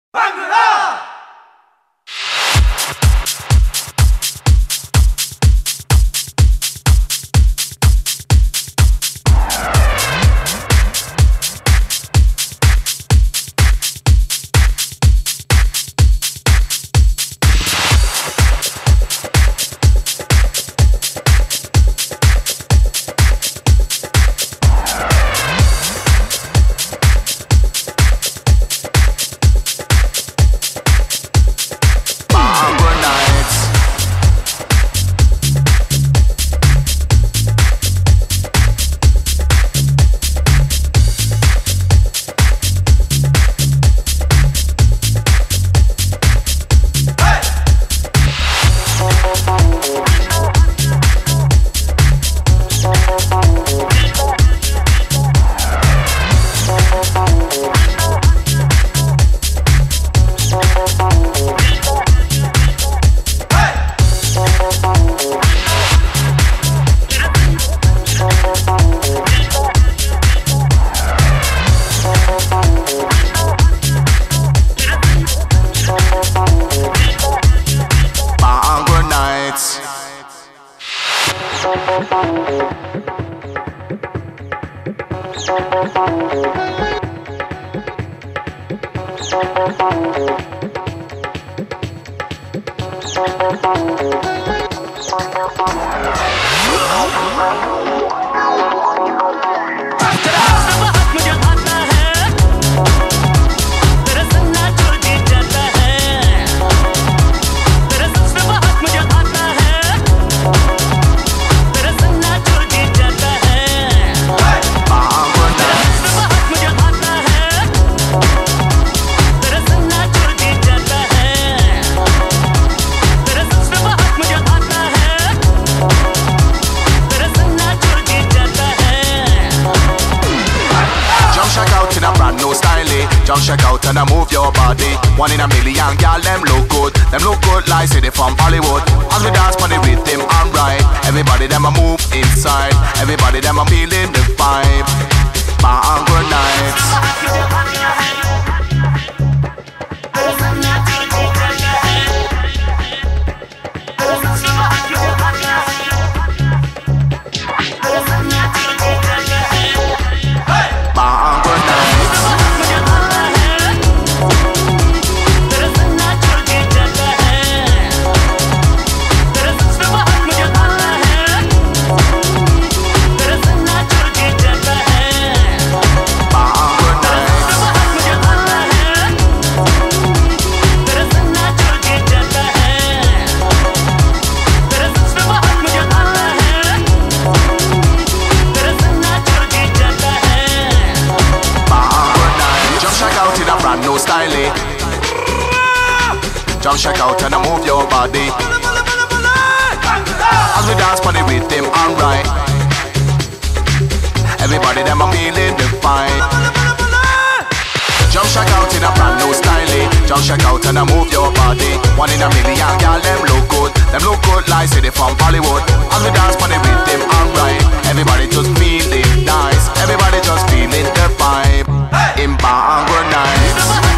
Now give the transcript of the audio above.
Just check out and move your body. One in a million, girl, them look good. Them look good like say they from Hollywood. As we dance on the rhythm and right, everybody them a move inside. Everybody them a feeling the vibe. Bangor nights. No styling. Just check out and move your body. As we dance on the rhythm and right, everybody them a feeling the vibe. Just check out in a brand new styling. Just check out and move your body. One in a million, girl, them look good. Them look good like say they from Hollywood. As we dance on the rhythm and right, everybody just feeling nice. Everybody just feeling the vibe. In Bangor nights.